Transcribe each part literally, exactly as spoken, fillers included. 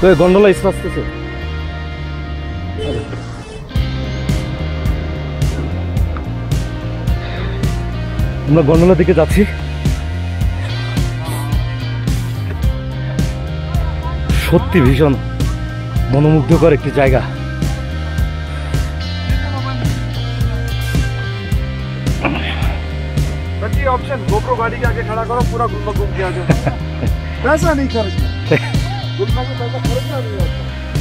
তো গন্ডোলা ইসে আসতেছে। আমরা গন্ডোলার দিকে যাচ্ছি। সত্যি ভীষণ মনোমুগ্ধকর একটি জায়গা। ऑप्शन गोप्रो गाड़ी के आगे खड़ा करो, पूरा गुलमर्ग घूम के आ जाओ। पैसा नहीं खर्च, गुलमर्ग में पैसा खर्च नहीं होता।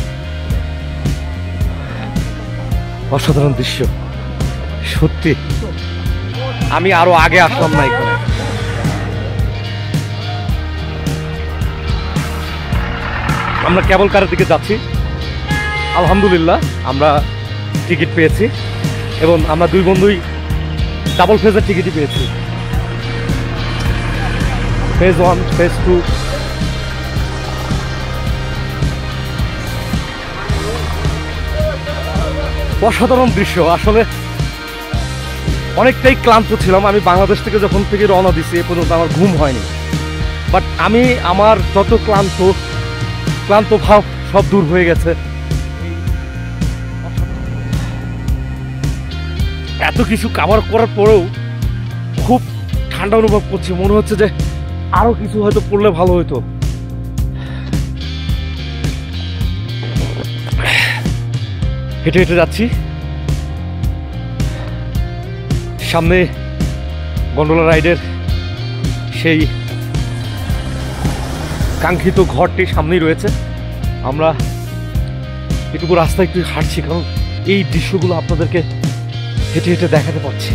অসাধারণ দৃশ্য সত্যি। আমি আরো আগে আসলাম না এখানে। আমরা কেবল কারের দিকে যাচ্ছি। আলহামদুলিল্লাহ আমরা টিকিট পেয়েছি এবং আমরা দুই বন্ধুই ডাবল ফেজের টিকিটই পেয়েছি। Phase one, phase two. অসাধারণ দৃশ্য। আসলে অনেকটাই ক্লান্ত ছিলাম। আমি বাংলাদেশ থেকে যখন থেকে রওনা দিছি এ পর্যন্ত আমার ঘুম হয়নি, বাট আমি আমার যত ক্লান্ত ক্লান্ত ভাব সব দূর হয়ে গেছে। এত কিছু কাভার করার পরেও খুব ঠান্ডা অনুভব করছি। মনে হচ্ছে যে আরো কিছু হয়তো পড়লে ভালো হতো। হেঁটে হেঁটে যাচ্ছি। সামনে গন্ডোলা রাইডের সেই কাঙ্ক্ষিত ঘরটি সামনেই রয়েছে। আমরা এটুকু রাস্তা একটু হাঁটছি কারণ এই দৃশ্যগুলো আপনাদেরকে হেঁটে হেঁটে দেখাতে পারছি।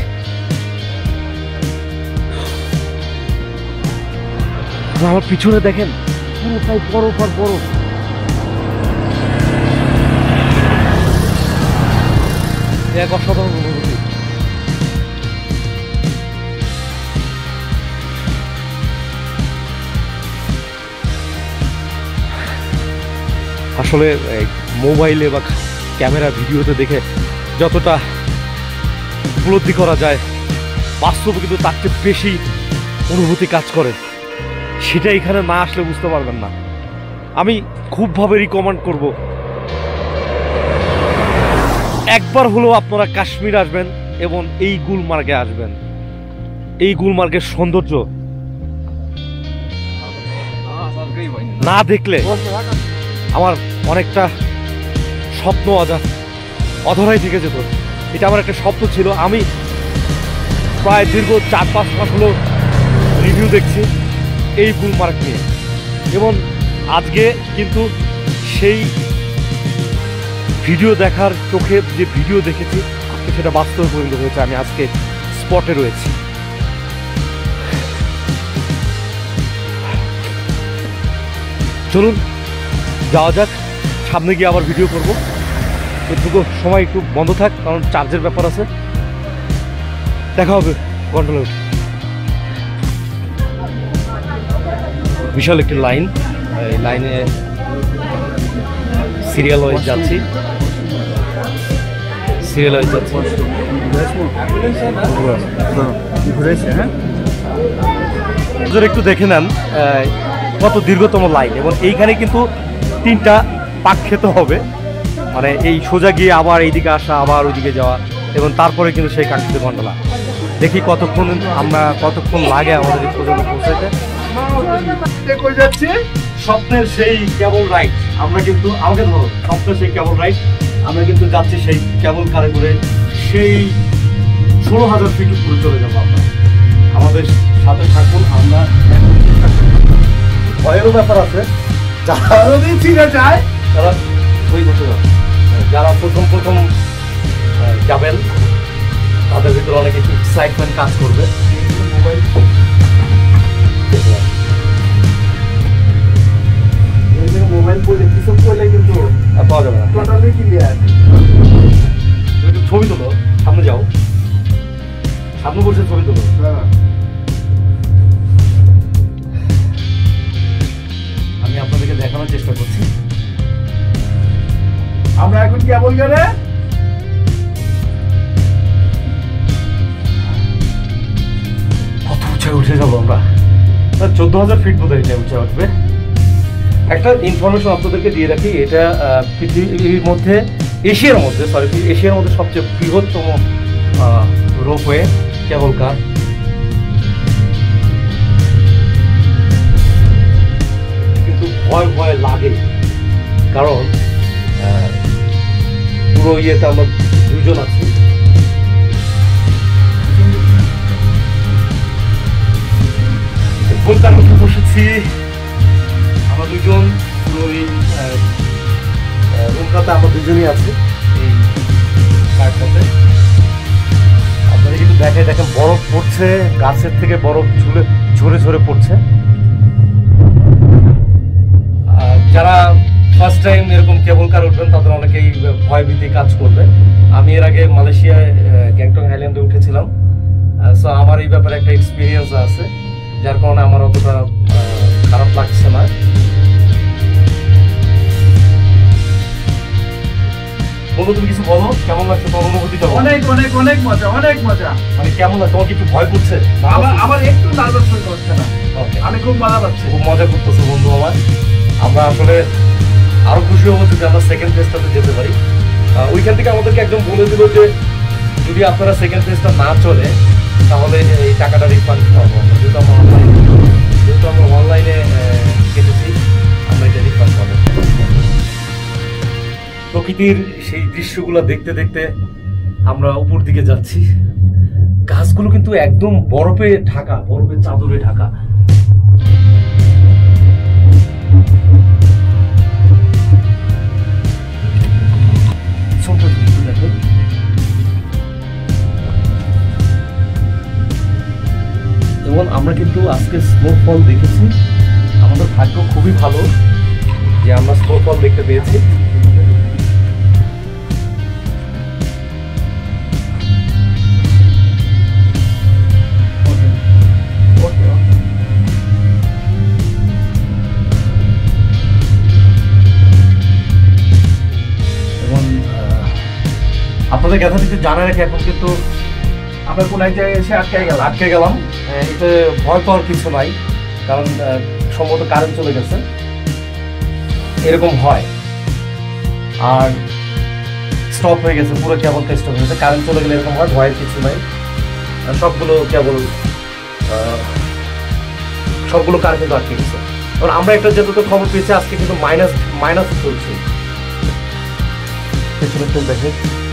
আমার পিছনে দেখেন পুরোটাই বরফ আর বরফ। এক অসাধারণ অনুভূতি। আসলে মোবাইলে বা ক্যামেরা ভিডিওতে দেখে যতটা উপলব্ধি করা যায়, বাস্তবে কিন্তু তার চেয়ে বেশি অনুভূতি কাজ করে। সেটা এখানে না আসলে বুঝতে পারবেন না। আমি খুবভাবে রিকমেন্ড করব, একবার হলেও আপনারা কাশ্মীর আসবেন এবং এই গুলমার্গে আসবেন। এই গুলমার্গের সৌন্দর্য না দেখলে আমার অনেকটা স্বপ্ন অধা অধরাই থেকে যেত। এটা আমার একটা স্বপ্ন ছিল। আমি প্রায় দীর্ঘ চার পাঁচ মাস হলো রিভিউ দেখছি এই গুলমার্গ নিয়ে, এবং আজকে কিন্তু সেই ভিডিও দেখার চোখে যে ভিডিও দেখেছি সেটা বাস্তবে পরিণত হয়েছে। আমি আজকে স্পটে রয়েছি। চলুন যাওয়া যাক, সামনে গিয়ে আবার ভিডিও করব। এটুকু সময় একটু বন্ধ থাক কারণ চার্জের ব্যাপার আছে। দেখা হবে গন্ডোলা। বিশাল একটি লাইন, এই লাইনে সিরিয়াল ওয়াইজ যাচ্ছি সিরিয়াল ওয়াইজ যাচ্ছি একটু দেখে নেন কত দীর্ঘতম লাইন, এবং এইখানে কিন্তু তিনটা পাক খেতে হবে। মানে এই সোজা গিয়ে আবার এইদিকে আসা, আবার ওইদিকে যাওয়া, এবং তারপরে কিন্তু সেই কাঙ্ক্ষিত গন্ডোলা। দেখি কতক্ষণ আমরা কতক্ষণ লাগে আমাদের এই পর্যন্ত পৌঁছাইতে। স্বপ্নের সেই কেবল রাইড আমরা কিন্তু আমাকে ধরো স্বপ্নের সেই কেবল রাইড আমরা কিন্তু যাচ্ছি সেই কেবল কারে করে সেই ষোলো হাজার ফিট উপরে চলে যাবো। আমরা আমাদের সাথে থাকুন। আমরা ভয়েরও ব্যাপার আছে, যারা যদি ফিরে যায় তারা ওই বসে যাবে। যারা প্রথম প্রথম যাবেন তাদের ভিতরে অনেক একটু এক্সাইটমেন্ট কাজ করবে। মোবাইল মোবাইল বলে কিছু বলে কিন্তু পাওয়া যাবে না। Totally clear. একটু ছবি তোলো, সামনে যাও, সামনে বসে ছবি তোলো। আমি আপনাদেরকে দেখানোর চেষ্টা করছি। আমরা এখন কেবল গেলে কত উঁচায় উঠে যাবো আমরা। চোদ্দ হাজার ফিট বোধ হয় উঁচা উঠবে। একটা ইনফরমেশন আপনাদেরকে দিয়ে রাখি, এটা পৃথিবীর মধ্যে এশিয়ার মধ্যে সরি এশিয়ার মধ্যে সবচেয়ে বৃহত্তম রোপওয়ে কেবল কার। কিন্তু ভয় ভয় লাগে, কারণ পুরো ইয়েতে আমরা দুজন আছি। কলকাতার মধ্যে বসেছি আমরা দুজন, পুরো এই রুমটাতে আমরা দুজনই আছি এই কারটাতে। আপনারা কিন্তু দেখে দেখেন বরফ পড়ছে, গাছের থেকে বরফ ঝুলে ঝরে ঝরে পড়ছে। যারা ফার্স্ট টাইম এরকম কেবল কার উঠবেন তাদের অনেকেই ভয় ভীতি কাজ করবে। আমি এর আগে মালয়েশিয়ায় গ্যাংটক হাইল্যান্ডে উঠেছিলাম, সো আমার এই ব্যাপারে একটা এক্সপিরিয়েন্স আছে, যার কারণে আমার অতটা খারাপ লাগছে না। বন্ধু তুমি কিছু বলো, কেমন লাগছে তোমার অনুভূতিটা? অনেক অনেক অনেক মজা, অনেক মজা। মানে কেমন লাগছে? তোমার কি একটু ভয় করছে? আমার আমার একটু নার্ভাস ফিল হচ্ছে না, আমি খুব মজা পাচ্ছি। খুব মজা করতেছে বন্ধু আমার। আমরা আসলে আরো খুশি হবো যদি আমরা সেকেন্ড ফেজটাতে যেতে পারি। ওইখান থেকে আমাদেরকে একদম বলে দিল যে যদি আপনারা সেকেন্ড ফেজটা না চলে তাহলে এই টাকাটা রিফান্ড পাবো। যেহেতু আমরা অনলাইনে যেহেতু আমরা অনলাইনে কেটেছি, আমরা এটা রিফান্ড পাবো। প্রকৃতির সেই দৃশ্যগুলো দেখতে দেখতে আমরা উপর দিকে যাচ্ছি। গাছগুলো কিন্তু একদম বরফে ঢাকা, বরফের চাদরে ঢাকা। এবং আমরা কিন্তু আজকে স্নোফল দেখেছি। আমাদের ভাগ্য খুবই ভালো যে আমরা স্নোফল দেখতে পেয়েছি। এবং আপনাদের কথা থেকে জানা রেখে এখন কিন্তু আমরা কোন এক জায়গায় এসে আটকে গেলাম আটকে গেলাম এতে ভয় পাওয়ার কিছু নাই, কারণ সম্ভবত কারেন্ট চলে গেছে, এরকম হয়। আর স্টপ হয়ে গেছে, পুরো কেবলটা স্টপ হয়ে গেছে। কারেন্ট চলে গেলে এরকম হয়, ভয়ের কিছু নাই। সবগুলো কেবল সবগুলো কার কিন্তু আটকে গেছে। কারণ আমরা একটা যতটুকু খবর পেয়েছি আজকে কিন্তু মাইনাস মাইনাস চলছে। দেখে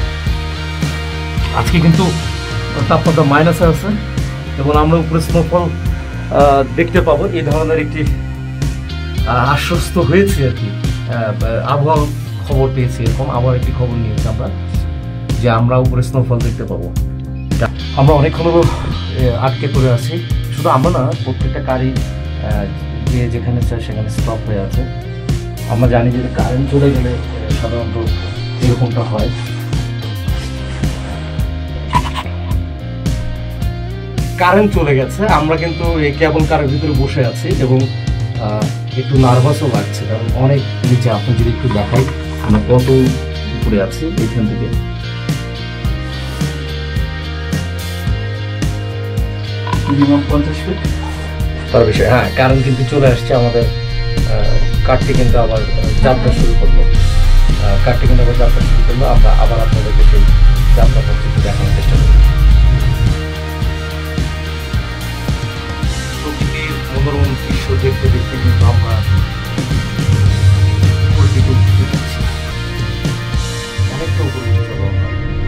আজকে কিন্তু তাপমাত্রা মাইনাসে আছে এবং আমরা উপরে স্নোফল দেখতে পাবো, এই ধরনের একটি আশ্বস্ত হয়েছে আর কি। আবহাওয়া খবর পেয়েছি, এরকম আবহাওয়ার একটি খবর নিয়েছি আমরা যে আমরা উপরে স্নোফল দেখতে পাবো। আমরা অনেকক্ষণ আটকে পড়ে আছি, শুধু আমরা না, প্রত্যেকটা গাড়ি যে যেখানে চায় সেখানে স্টপ হয়ে আছে। আমরা জানি যে কারেন্ট চলে গেলে সাধারণত এরকমটা হয়। কারেন্ট চলে গেছে, আমরা কিন্তু এই কেবল কারের ভিতরে বসে আছি এবং একটু নার্ভাসও লাগছে, কারণ অনেক নিচে। আপনি যদি একটু দেখাই আমরা কত উপরে আছি এইখান থেকে। মিনিমাম পঞ্চাশ ফিট তার বিষয়। হ্যাঁ, কারেন্ট কিন্তু চলে আসছে, আমাদের কারটি কিন্তু আবার যাত্রা শুরু করলো। কারটি কিন্তু আবার যাত্রা শুরু করলো। আমরা আবার আপনাদেরকে সেই যাত্রাটা একটু দেখানোর চেষ্টা করি। প্রকৃতির মনোরম দৃশ্য দেখতে দেখতে কিন্তু আমরা উপর দিকে উঠতে যাচ্ছি, অনেকটা উপরে উঠে যাবো আমরা।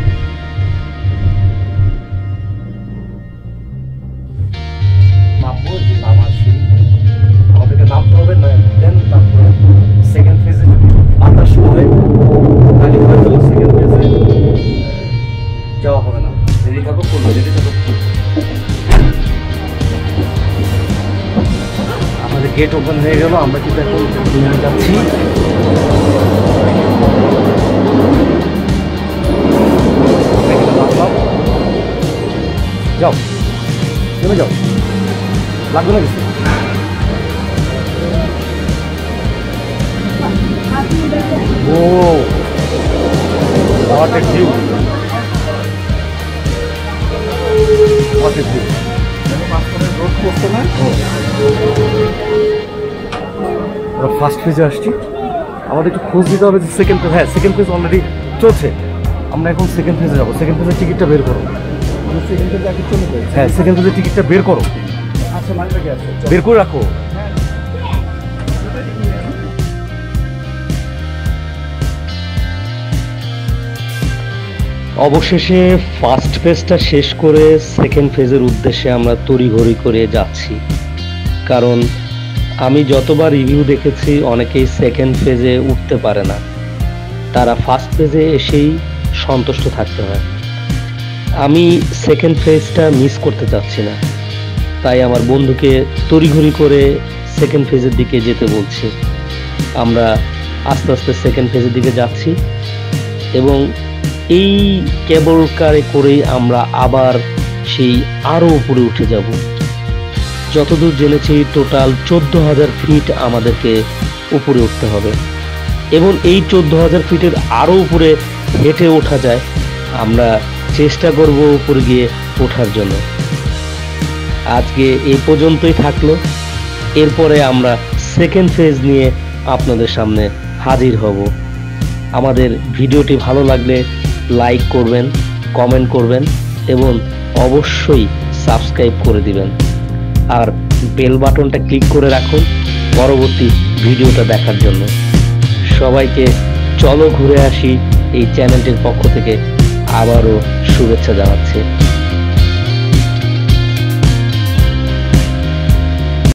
নামবো, যে নামার সিঁড়ি আমাদেরকে নামতে হবে না, দেন তারপরে সেকেন্ড ফেজে যদি বাতাস হয় তাহলে হয়তো সেকেন্ড ফেজে যাওয়া হবে না। রেডি থাকো, করবো, রেডি থাকো। আমাদের গেট ওপেন হয়ে গেল, আমরা কিন্তু এখন রুমে যাচ্ছি। যাও, নেমে যাও, লাগবে না কিছু। ও what a view, what a view। রোদ আমরা ফার্স্ট ফেজে আসছি, আমাদের একটু খোঁজ দিতে হবে যে সেকেন্ড ফেজ। হ্যাঁ, সেকেন্ড ফেজ অলরেডি চলছে, আমরা এখন সেকেন্ড ফেজে যাবো। সেকেন্ড ফেজের টিকিটটা বের করো। সেকেন্ড ফেজে আগে চলে যাই। হ্যাঁ, সেকেন্ড ফেজের টিকিটটা বের করো, আচ্ছা মাইটাকে আছে, বের করে রাখো। অবশেষে ফার্স্ট ফেজটা শেষ করে সেকেন্ড ফেজের উদ্দেশ্যে আমরা তড়িঘড়ি করে যাচ্ছি, কারণ আমি যতবার রিভিউ দেখেছি অনেকেই সেকেন্ড ফেজে উঠতে পারে না, তারা ফার্স্ট ফেজে এসেই সন্তুষ্ট থাকতে হয়। আমি সেকেন্ড ফেজটা মিস করতে চাচ্ছি না, তাই আমার বন্ধুকে তড়িঘড়ি করে সেকেন্ড ফেজের দিকে যেতে বলছি। আমরা আস্তে আস্তে সেকেন্ড ফেজের দিকে যাচ্ছি এবং এই কেবল কারে করেই আমরা আবার সেই আরও উপরে উঠে যাব। যতদূর জেনেছি টোটাল চোদ্দ হাজার ফিট আমাদেরকে উপরে উঠতে হবে এবং এই চোদ্দ হাজার ফিটের আরও উপরে হেঁটে ওঠা যায়, আমরা চেষ্টা করব উপরে গিয়ে ওঠার জন্য। আজকে এই পর্যন্তই থাকলো, এরপরে আমরা সেকেন্ড ফেজ নিয়ে আপনাদের সামনে হাজির হব। আমাদের ভিডিওটি ভালো লাগলে লাইক করবেন, কমেন্ট করবেন এবং অবশ্যই সাবস্ক্রাইব করে দিবেন, আর বেল বাটনটা ক্লিক করে রাখুন পরবর্তী ভিডিওটা দেখার জন্য। সবাইকে চলো ঘুরে আসি এই চ্যানেলটির পক্ষ থেকে আবারও শুভেচ্ছা জানাচ্ছি।